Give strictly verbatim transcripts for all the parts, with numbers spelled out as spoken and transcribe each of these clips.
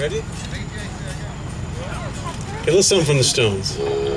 Ready? Okay, let's something from the Stones.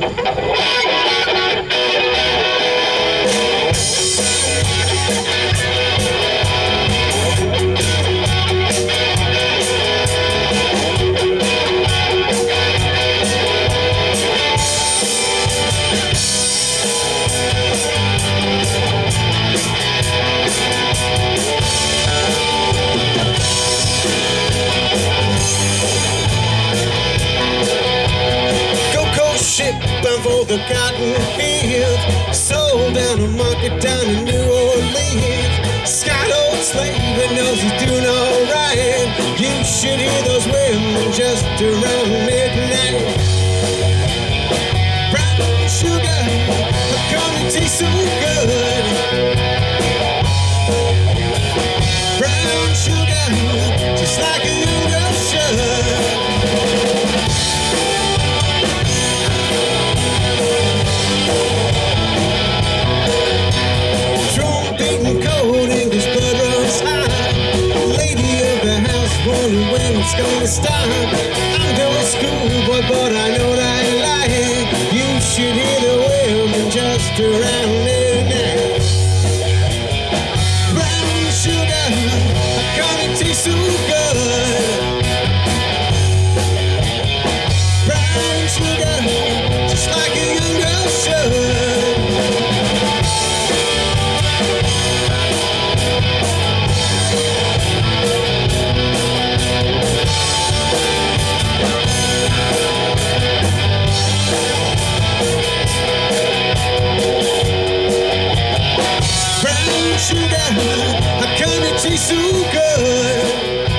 Bound for the cotton field, sold down a market down in New Orleans. Scott old slave and knows he's doing alright. You should hear those women just around midnight. Brown sugar, come and taste so good. Brown sugar, just like a young girl should. Wondering when it's gonna stop. I'm no schoolboy, but I know that I like it. You should hear the women just around midnight. Brown sugar, come and taste so good. Brown sugar, just like a young girl should. Sugar, how come it tastes so good?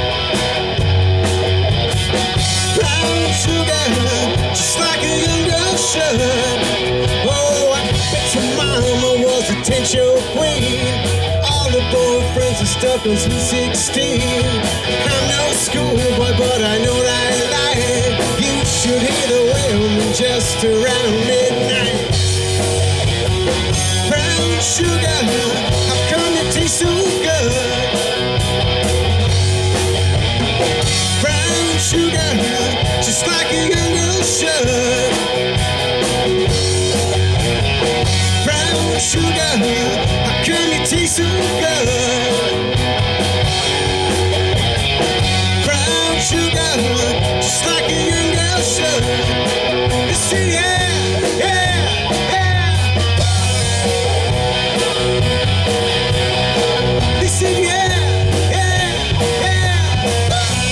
Brown sugar, just like a young girl should. Oh, I bet your mama was a ten-show queen. All the boyfriends and stuff was sweet sixteen. I'm no schoolboy, but I know that I like it. You should hear the women just around midnight. Brown sugar, how come it tastes so good? Brown sugar, just like a young girl should. Brown sugar, how come it tastes so good? Brown sugar, just like a young girl should. Listen, yeah, yeah. Listen, yeah, yeah, yeah.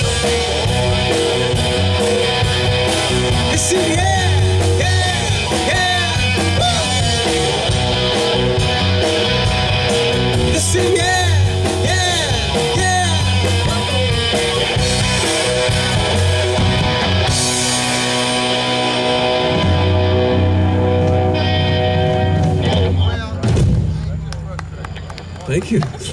Listen, yeah, yeah, yeah. Listen, yeah, yeah, yeah. Thank you.